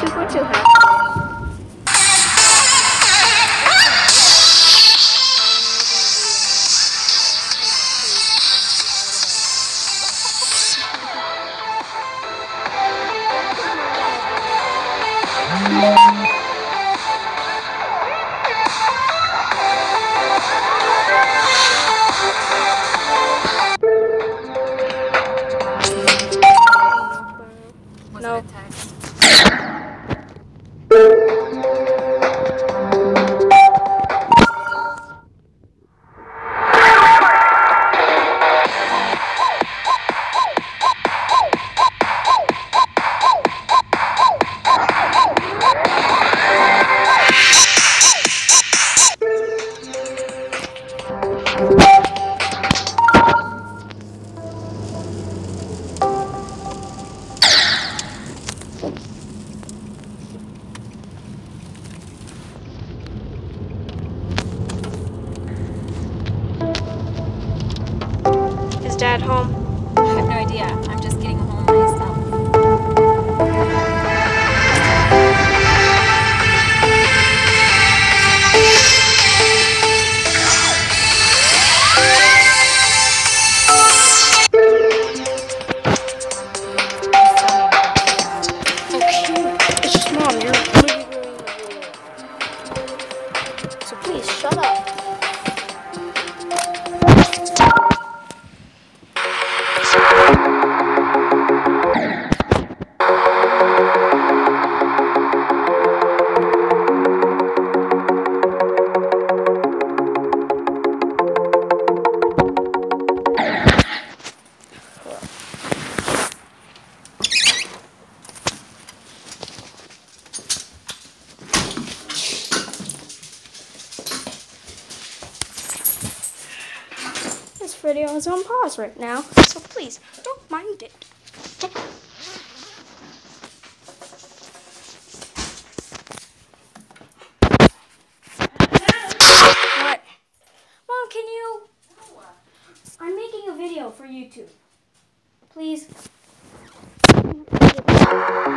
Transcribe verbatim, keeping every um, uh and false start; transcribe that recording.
This is what you have. No. Is Dad home? I have no idea. I'm just getting home myself. Okay, it's just Mom. You're really ruining the video. So please, shut up. This video is on pause right now, so please don't mind it. What? Mom, can you? I'm making a video for YouTube. Please.